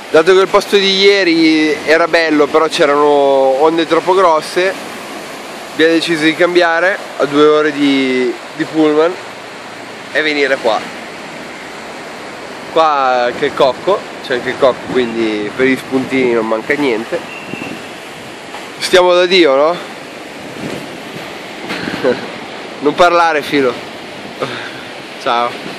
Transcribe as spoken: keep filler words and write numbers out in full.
dato che il posto di ieri era bello però c'erano onde troppo grosse, abbiamo deciso di cambiare a due ore di, di pullman e venire qua. Qua anche il cocco, c'è anche il cocco, quindi per gli spuntini non manca niente. Stiamo da Dio, no? Non parlare, filo. Ciao.